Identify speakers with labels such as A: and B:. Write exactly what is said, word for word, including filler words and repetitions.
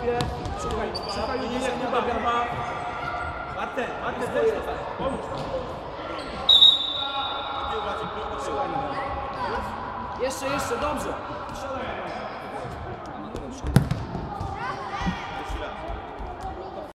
A: sobie. Szukaj, szukaj uderzenia do gardła.
B: Marten, Marten, też tutaj. Pomóż tam.
A: Jeszcze, jeszcze, dobrze.